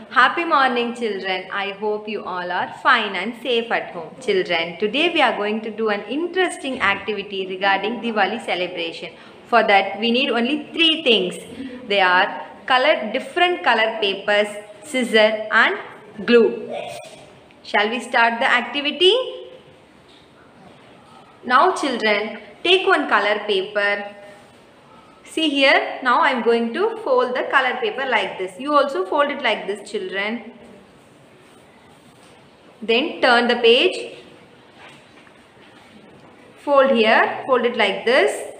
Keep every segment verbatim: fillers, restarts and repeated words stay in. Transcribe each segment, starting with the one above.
Happy morning, children. I hope you all are fine and safe at home. Children, today we are going to do an interesting activity regarding Diwali celebration. For that, we need only three things. They are color, different color papers, scissor and glue. Shall we start the activity? Now, children, take one color paper. See here, now I am going to fold the color paper like this. You also fold it like this, children. Then turn the page. Fold here, fold it like this.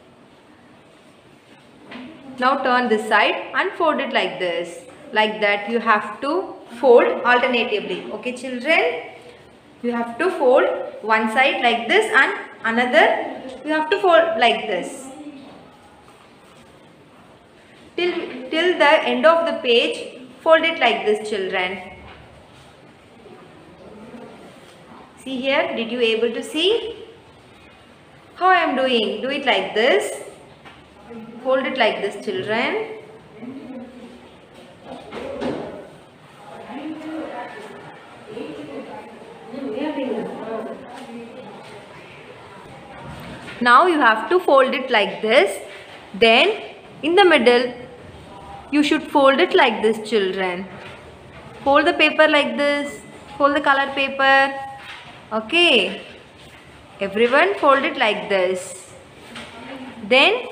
Now turn this side and fold it like this. Like that you have to fold alternatively. Okay, children? You have to fold one side like this and another you have to fold like this. Till, till the end of the page, fold it like this, children. See here, did you able to see how I am doing? Do it like this. Fold it like this, children. Now you have to fold it like this. Then in the middle, you should fold it like this, children. Fold the paper like this. Fold the color paper. Okay. Everyone fold it like this. Then,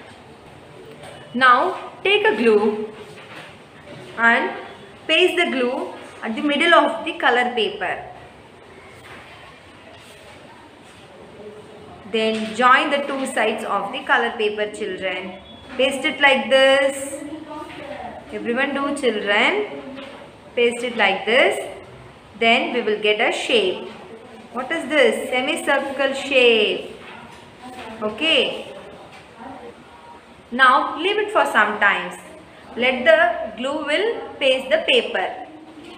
now take a glue and paste the glue at the middle of the color paper. Then join the two sides of the color paper, children. Paste it like this. Everyone do, children. Paste it like this. Then we will get a shape. What is this? Semicircle shape. Okay. Now leave it for some time. Let the glue will paste the paper.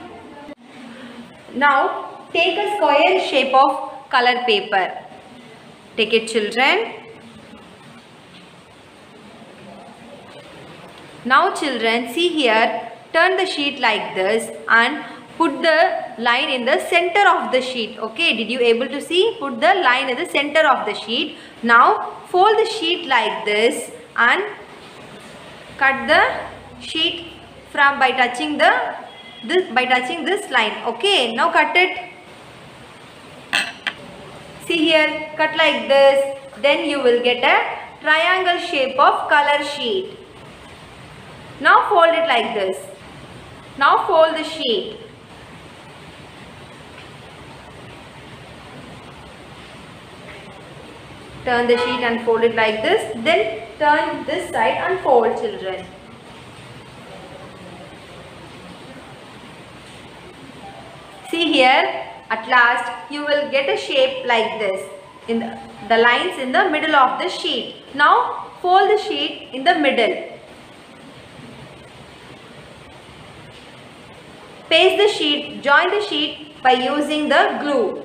Now take a square shape of color paper. Take it, children. Now, children, see here, turn the sheet like this and put the line in the center of the sheet. Okay, did you able to see? Put the line in the center of the sheet. Now, fold the sheet like this and cut the sheet from by touching the this by touching this line. Okay, now cut it. See here, cut like this. Then you will get a triangle shape of color sheet. Now fold it like this. Now fold the sheet. Turn the sheet and fold it like this. Then turn this side and fold, children. See here, at last you will get a shape like this. In the, the lines in the middle of the sheet. Now fold the sheet in the middle. Paste the sheet, join the sheet by using the glue.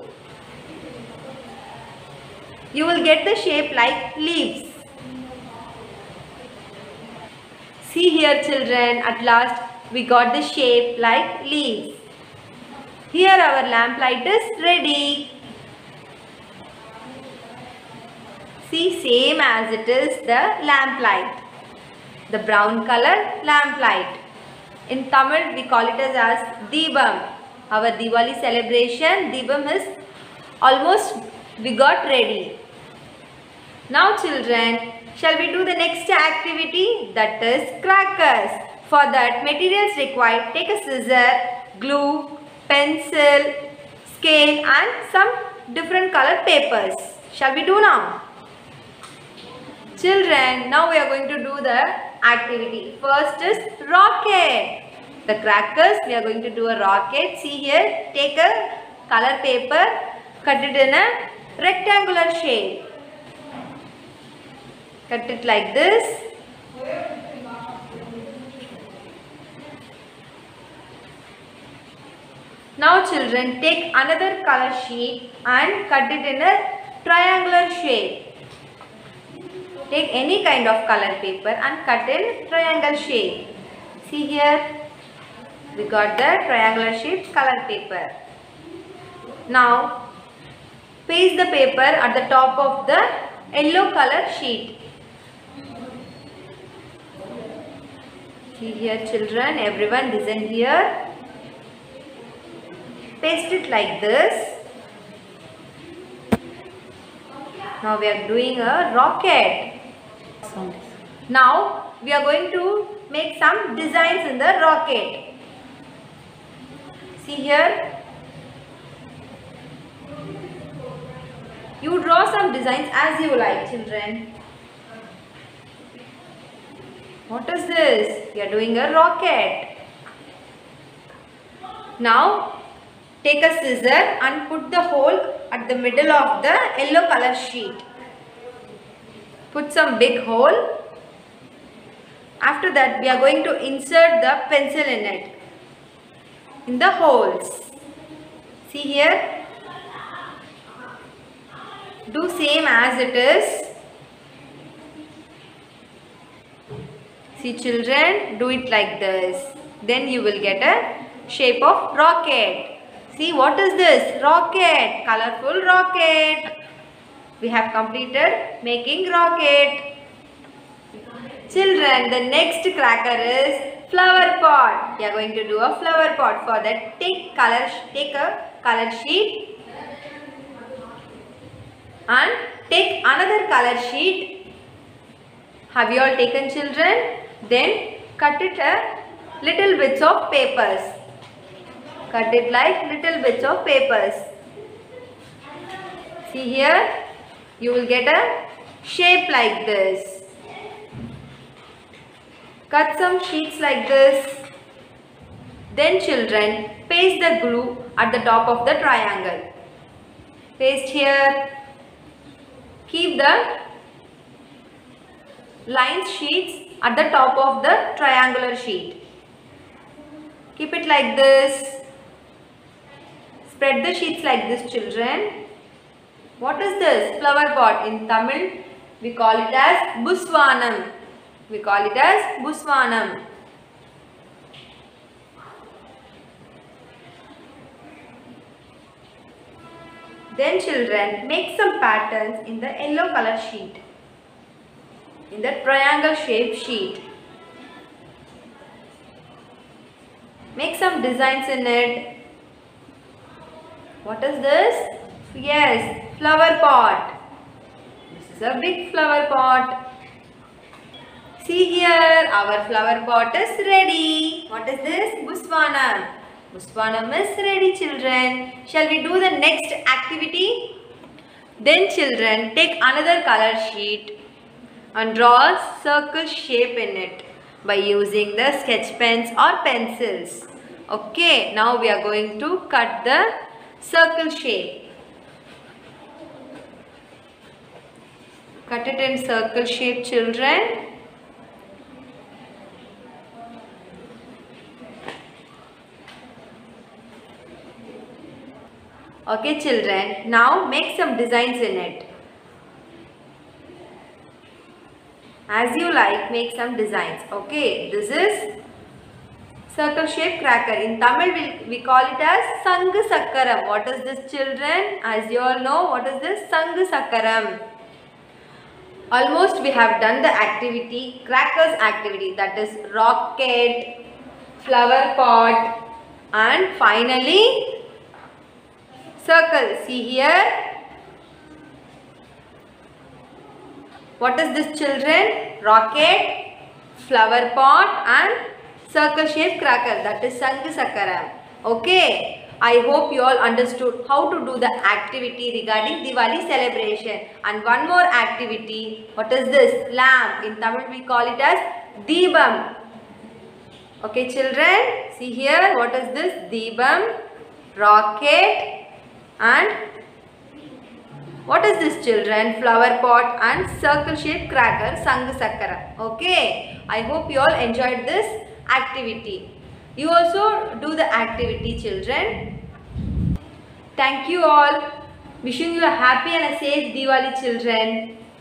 You will get the shape like leaves. See here, children, at last we got the shape like leaves. Here our lamp light is ready. See, same as it is the lamp light. The brown color lamp light. In Tamil, we call it as, as Deepam. Our Diwali celebration, Deepam is almost, we got ready. Now, children, shall we do the next activity? That is crackers. For that, materials required, take a scissor, glue, pencil, scale and some different color papers. Shall we do now? Children, now we are going to do the activity. First is rocket. The crackers, we are going to do a rocket. See here, take a color paper, cut it in a rectangular shape. Cut it like this. Now, children, take another color sheet and cut it in a triangular shape. Take any kind of color paper and cut in triangle shape. See here. We got the triangular shaped color paper. Now paste the paper at the top of the yellow color sheet. See here children, everyone listen here. Paste it like this. Now we are doing a rocket. Now we are going to make some designs in the rocket. See here. You draw some designs as you like, children. What is this? We are doing a rocket. Now take a scissor and put the hole at the middle of the yellow color sheet. Put some big hole. After that we are going to insert the pencil in it, in the holes. See here. Do same as it is. See children, do it like this. Then you will get a shape of rocket. See what is this? Rocket. Colorful rocket. We have completed making rocket. Children, the next cracker is flower pot. We are going to do a flower pot. For that, take color, take a color sheet and take another color sheet. Have you all taken, children? Then cut it a little bits of papers. Cut it like little bits of papers. See here, you will get a shape like this. Cut some sheets like this. Then children, paste the glue at the top of the triangle. Paste here. Keep the line sheets at the top of the triangular sheet. Keep it like this. Spread the sheets like this, children. What is this? Flower pot. In Tamil, we call it as Buswanam. We call it as Buswanam. Then children, make some patterns in the yellow color sheet, in the triangle shaped sheet. Make some designs in it. What is this? Yes, flower pot. This is a big flower pot. See here, our flower pot is ready. What is this? Buswanam. Buswanam is ready, children. Shall we do the next activity? Then children, take another color sheet and draw a circle shape in it by using the sketch pens or pencils. Okay, now we are going to cut the circle shape. Cut it in circle shape, children. Okay children, now make some designs in it. As you like, make some designs. Okay, this is circle shaped cracker. In Tamil, we, we call it as Sangu Sakkaram. What is this, children? As you all know, what is this? Sangu Sakkaram. Almost we have done the activity, crackers activity, that is rocket, flower pot, and finally circle. See here. What is this, children? Rocket, flower pot and circle shaped cracker. That is Sangu Sakkaram. Okay. I hope you all understood how to do the activity regarding Diwali celebration. And one more activity. What is this? Lamp. In Tamil we call it as Deebam. Okay children. See here. What is this? Deebam, rocket and what is this, children? Flower pot and circle shaped cracker, Sangu Sakkaram. Okay. I hope you all enjoyed this activity. You also do the activity, children. Thank you all. Wishing you a happy and a safe Diwali, children.